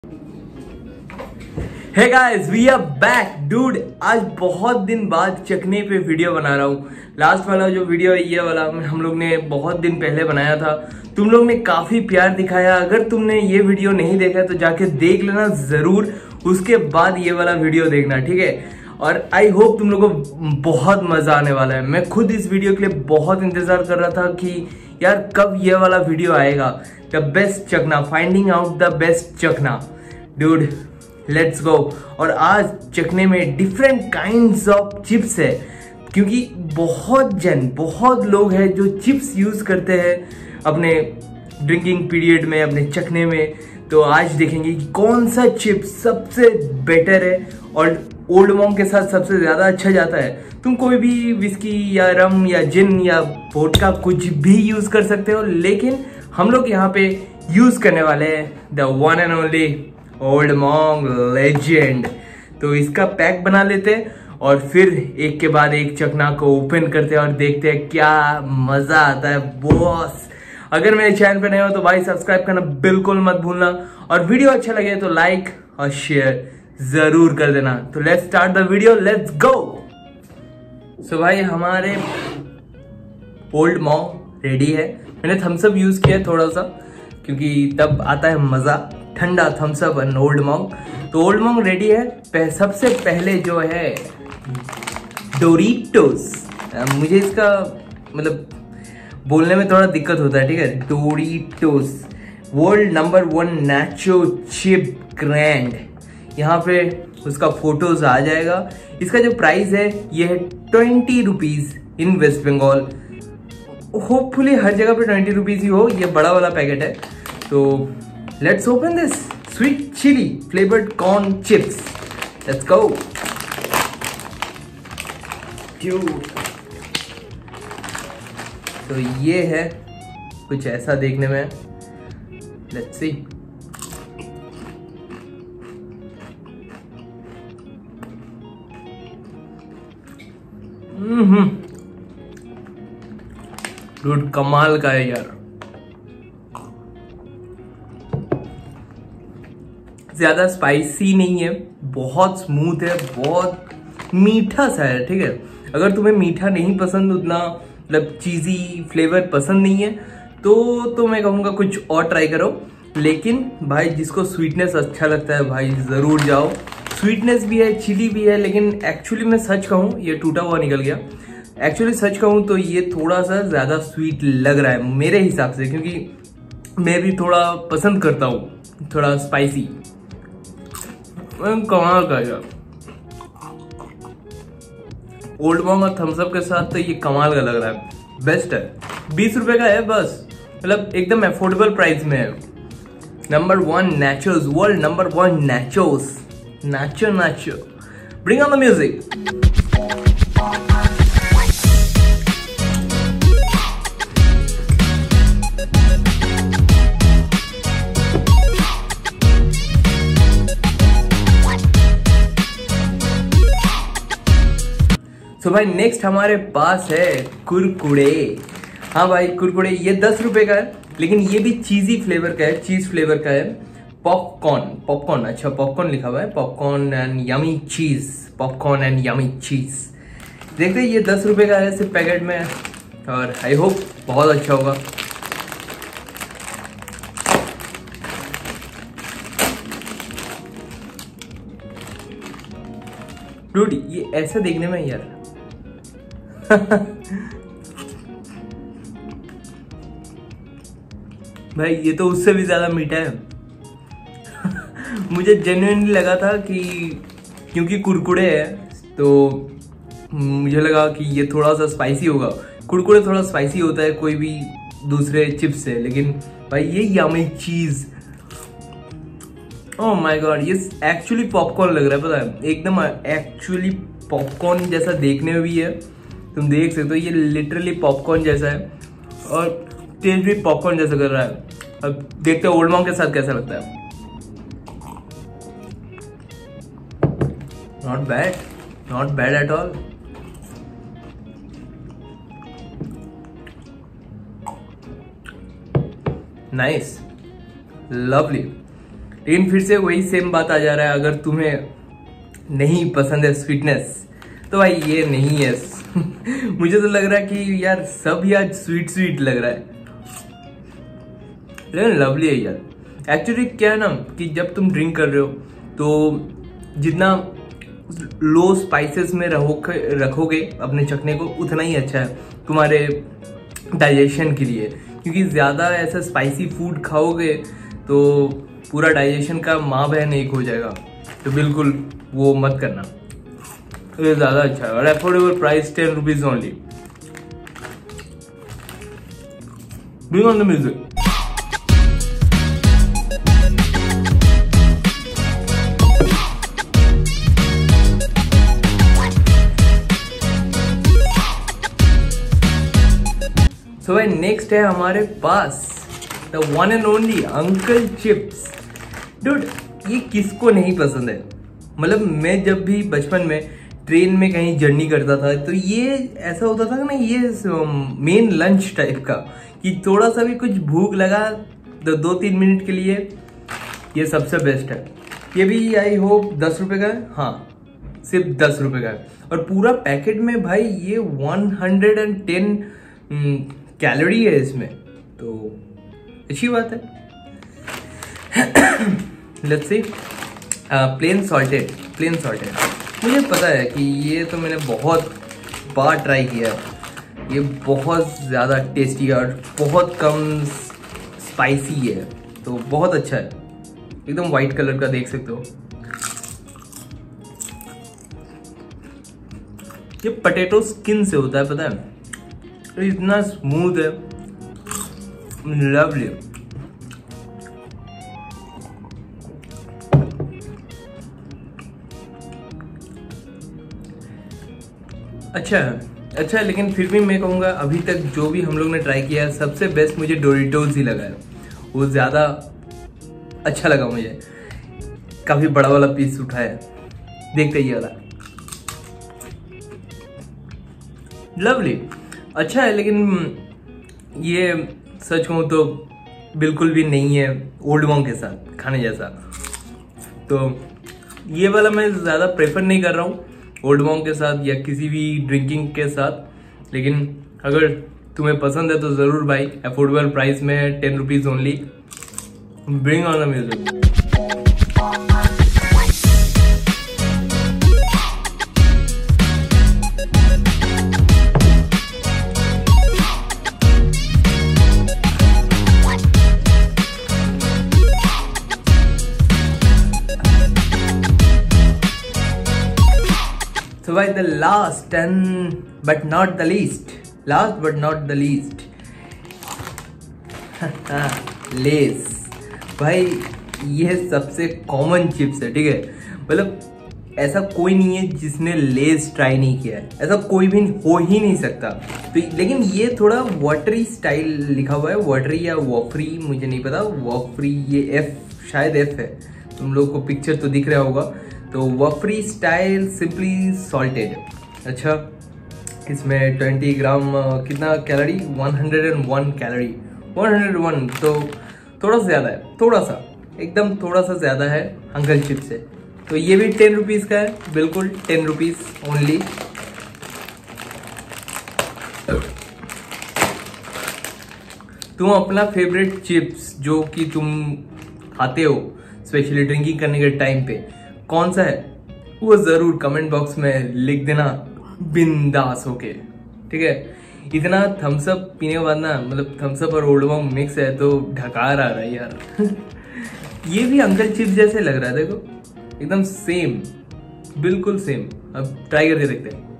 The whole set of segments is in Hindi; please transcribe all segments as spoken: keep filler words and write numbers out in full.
Hey guys, we are back dude. आज बहुत दिन बाद चखने पे वीडियो बना रहा हूँ। लास्ट वाला जो वीडियो है ये वाला हम लोग ने बहुत दिन पहले बनाया था। तुम लोग ने काफी प्यार दिखाया। अगर तुमने ये वीडियो नहीं देखा तो जाके देख लेना जरूर, उसके बाद ये वाला वीडियो देखना, ठीक है। और आई होप तुम लोगों को बहुत मजा आने वाला है। मैं खुद इस वीडियो के लिए बहुत इंतजार कर रहा था कि यार कब ये वाला वीडियो आएगा। The best chakhna, finding out the best chakhna dude, let's go. और आज चखने में डिफरेंट काइंड्स ऑफ चिप्स है, क्योंकि बहुत जन बहुत लोग हैं जो चिप्स यूज करते हैं अपने ड्रिंकिंग पीरियड में, अपने चखने में। तो आज देखेंगे कि कौन सा चिप्स सबसे बेटर है और ओल्ड मॉन्क के साथ सबसे ज्यादा अच्छा जाता है। तुम कोई भी विस्की या रम या जिन या वोडका कुछ भी यूज कर सकते हो, लेकिन हम लोग यहाँ पे यूज करने वाले हैं the one and only Old Monk legend. तो इसका पैक बना लेते हैं और फिर एक के बाद एक चखना को ओपन करते हैं और देखते हैं क्या मजा आता है बॉस। अगर मेरे चैनल पे नए हो तो भाई सब्सक्राइब करना बिल्कुल मत भूलना, और वीडियो अच्छा लगे तो लाइक और शेयर जरूर कर देना। तो let's start the video, let's go. So भाई हमारे ओल्ड मॉन्क रेडी है। मैंने थम्स अप यूज किया थोड़ा सा, क्योंकि तब आता है मजा, ठंडा Thums Up and Old Monk. तो ओल्ड मॉन्क रेडी है। पह, सबसे पहले जो है डोरिटोस। मुझे इसका मतलब बोलने में थोड़ा दिक्कत होता है, ठीक है। Doritos world number one nacho chip grand. यहाँ पे उसका फोटोज आ जाएगा। इसका जो प्राइस है ये है twenty rupees in West Bengal. Hopefully हर जगह पे ट्वेंटी रुपीज ही हो। ये बड़ा वाला पैकेट है। तो let's open this sweet chilli flavoured corn chips, let's go. तो ये है कुछ ऐसा देखने में, लेट्स सी। हम्म डूड कमाल का है यार। ज्यादा स्पाइसी नहीं है, बहुत स्मूथ है, बहुत मीठा सा है, ठीक है। अगर तुम्हें मीठा नहीं पसंद, उतना मतलब चीजी फ्लेवर पसंद नहीं है, तो तो मैं कहूँगा कुछ और ट्राई करो। लेकिन भाई जिसको स्वीटनेस अच्छा लगता है भाई जरूर जाओ। स्वीटनेस भी है, चिली भी है, लेकिन एक्चुअली मैं सच कहूँ, ये टूटा हुआ निकल गया। एक्चुअली सच कहूँ तो ये थोड़ा सा ज्यादा स्वीट लग रहा है मेरे हिसाब से, क्योंकि मैं भी थोड़ा पसंद करता हूँ थोड़ा स्पाइसी। कमाल का यार, ओल्ड मॉन्क और थम्स अप के साथ तो ये कमाल का लग रहा है, बेस्ट है। बीस रुपए का है बस, मतलब एकदम अफोर्डेबल प्राइस में है। Number one nachos, world number one nachos, nacho nacho, bring on the music. तो so भाई नेक्स्ट हमारे पास है कुरकुरे। हाँ भाई कुरकुरे, ये दस रुपए का है, लेकिन ये भी चीजी फ्लेवर का है, चीज फ्लेवर का है। पॉपकॉर्न, पॉपकॉर्न, अच्छा पॉपकॉर्न लिखा हुआ है, popcorn and yummy cheese, popcorn and yummy cheese. देखते हैं, ये दस रुपए का है सिर्फ पैकेट में, और आई होप बहुत अच्छा होगा। डूड ये ऐसा देखने में यार भाई ये तो उससे भी ज्यादा मीठा है। मुझे जेन्युइनली लगा था कि क्योंकि कुरकुरे है तो मुझे लगा कि ये थोड़ा सा स्पाइसी होगा। कुरकुरे थोड़ा स्पाइसी होता है कोई भी दूसरे चिप्स से, लेकिन भाई ये yummy cheese, oh my god, ये एक्चुअली पॉपकॉर्न लग रहा है, पता है, एकदम एक्चुअली पॉपकॉर्न जैसा देखने में भी है। तुम देख सकते हो ये लिटरली पॉपकॉर्न जैसा है, और टेस्ट भी पॉपकॉर्न जैसा कर रहा है। अब देखते हैं ओल्ड मॉन्क के साथ कैसा लगता है। Not bad, not bad at all. Nice, lovely. लेकिन फिर से वही सेम बात आ जा रहा है, अगर तुम्हें नहीं पसंद है स्वीटनेस तो भाई ये नहीं है। मुझे तो लग रहा है कि यार सब यार स्वीट स्वीट लग रहा है, लेकिन लवली है यार। एक्चुअली क्या है ना कि जब तुम ड्रिंक कर रहे हो तो जितना लो स्पाइसेस में रहो रखोगे अपने चखने को उतना ही अच्छा है तुम्हारे डाइजेशन के लिए, क्योंकि ज़्यादा ऐसा स्पाइसी फूड खाओगे तो पूरा डाइजेशन का माँ बहन एक हो जाएगा, तो बिल्कुल वो मत करना। ये ज़्यादा अच्छा है और affordable price ten rupees only. Bring on the music. So भाई नेक्स्ट है हमारे पास the one and only Uncle Chipps. Dude ये किसको नहीं पसंद है, मतलब मैं जब भी बचपन में ट्रेन में कहीं जर्नी करता था तो ये ऐसा होता था ना, ये मेन लंच टाइप का कि थोड़ा सा भी कुछ भूख लगा तो दो तीन मिनट के लिए ये सबसे बेस्ट है। ये भी आई होप दस रुपए का है, हाँ सिर्फ दस रुपए का है और पूरा पैकेट में भाई ये one hundred and ten calorie है इसमें, तो अच्छी बात है। Let's see plain salted plain salted मुझे पता है कि ये तो मैंने बहुत बार ट्राई किया है, ये बहुत ज़्यादा टेस्टी है और बहुत कम स्पाइसी है, तो बहुत अच्छा है। एकदम वाइट कलर का देख सकते हो। ये पोटैटो स्किन से होता है, पता है, तो इतना स्मूथ है, लवली। अच्छा है अच्छा है लेकिन फिर भी मैं कहूँगा अभी तक जो भी हम लोग ने ट्राई किया है सबसे बेस्ट मुझे डोरिटोज ही लगा है, वो ज़्यादा अच्छा लगा मुझे। काफ़ी बड़ा वाला पीस उठाया, देखते ही वाला लवली अच्छा है, लेकिन ये सच कहूँ तो बिल्कुल भी नहीं है ओल्ड मॉन्क के साथ खाने जैसा, तो ये वाला मैं ज़्यादा प्रेफर नहीं कर रहा हूँ ओल्ड मॉन्क के साथ या किसी भी ड्रिंकिंग के साथ। लेकिन अगर तुम्हें पसंद है तो ज़रूर भाई, अफोर्डेबल प्राइस में है, ten rupees only. Bring on the music. So by the last and but not the least, last but not the least, Lay's. भाई ये सबसे कॉमन चिप्स है, ठीक है, मतलब ऐसा कोई नहीं है जिसने लेस ट्राई नहीं किया है, ऐसा कोई भी हो ही नहीं सकता। तो लेकिन ये थोड़ा वाटरी स्टाइल लिखा हुआ है, वाटरी या वॉफरी मुझे नहीं पता, वॉफरी ये एफ शायद एफ है, तुम लोग को पिक्चर तो दिख रहा होगा। तो वफरी स्टाइल सिंपली सॉल्टेड। अच्छा इसमें ट्वेंटी ग्राम कितना calorie, one hundred and one calorie, one hundred one, तो थोड़ा सा ज़्यादा है, थोड़ा सा एकदम थोड़ा सा ज़्यादा है अंकल चिप्स से। तो ये भी टेन रुपीज़ का है, बिल्कुल टेन रुपीज़ ओनली। तुम अपना फेवरेट चिप्स जो कि तुम खाते हो स्पेशली ड्रिंकिंग करने के टाइम पे कौन सा है वो ज़रूर कमेंट बॉक्स में लिख देना बिंदास होके, ठीक है। इतना थम्स अप पीने के बाद ना, मतलब थम्स अप और ओल्ड मॉन्क मिक्स है तो ढकार आ रहा है यार। ये भी अंकल चिप्स जैसे लग रहा है, देखो एकदम सेम, बिल्कुल सेम। अब ट्राई करके देखते हैं।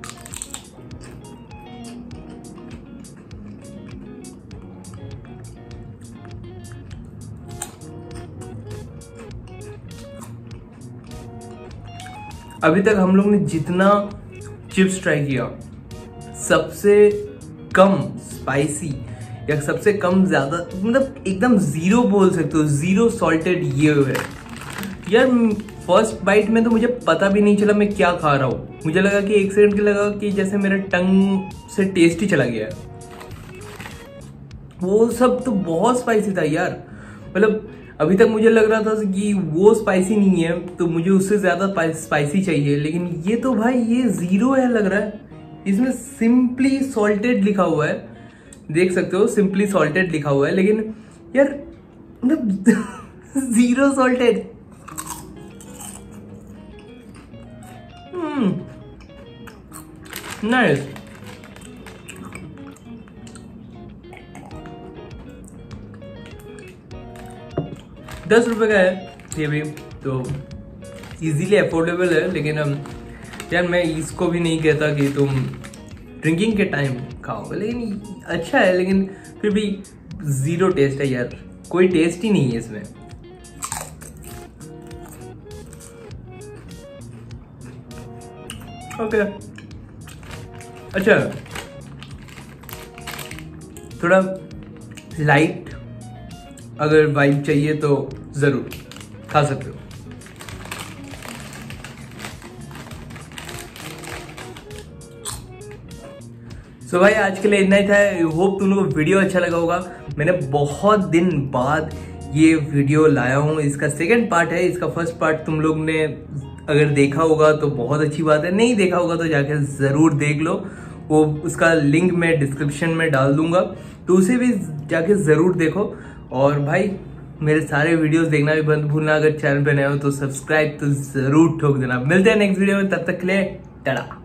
अभी तक हम लोग ने जितना चिप्स ट्राई किया सबसे कम स्पाइसी या सबसे कम ज़्यादा, मतलब एकदम ज़ीरो बोल सकते हो, ज़ीरो सॉल्टेड ये है यार। फर्स्ट बाइट में तो मुझे पता भी नहीं चला मैं क्या खा रहा हूँ, मुझे लगा कि एक सेकंड के लगा कि जैसे मेरा टंग से टेस्ट ही चला गया है। वो सब तो बहुत स्पाइसी था यार, मतलब अभी तक मुझे लग रहा था कि वो स्पाइसी नहीं है तो मुझे उससे ज्यादा स्पाइसी चाहिए, लेकिन ये तो भाई ये जीरो है लग रहा है। इसमें सिंपली सॉल्टेड लिखा हुआ है, देख सकते हो सिंपली सॉल्टेड लिखा हुआ है, लेकिन यार मतलब जीरो सॉल्टेड। हम्म नाइस। दस रुपए का है ये भी, तो इजीली अफोर्डेबल है। लेकिन हम यार मैं इसको भी नहीं कहता कि तुम ड्रिंकिंग के टाइम खाओ, लेकिन अच्छा है, लेकिन फिर भी जीरो टेस्ट है यार, कोई टेस्ट ही नहीं है इसमें। ओके अच्छा, थोड़ा लाइट अगर वाइब चाहिए तो जरूर खा सकते हो। सो so भाई आज के लिए इतना ही था। आई होप तुम लोगों को वीडियो अच्छा लगा होगा। मैंने बहुत दिन बाद ये वीडियो लाया हूँ, इसका सेकंड पार्ट है। इसका फर्स्ट पार्ट तुम लोग ने अगर देखा होगा तो बहुत अच्छी बात है, नहीं देखा होगा तो जाके जरूर देख लो, वो उसका लिंक मैं डिस्क्रिप्शन में डाल दूंगा, तो उसे भी जाके जरूर देखो। और भाई मेरे सारे वीडियोस देखना भी बंद भूलना, अगर चैनल पे नए हो तो सब्सक्राइब तो जरूर ठोक देना। मिलते हैं नेक्स्ट वीडियो में, तब तक के लिए टाटा।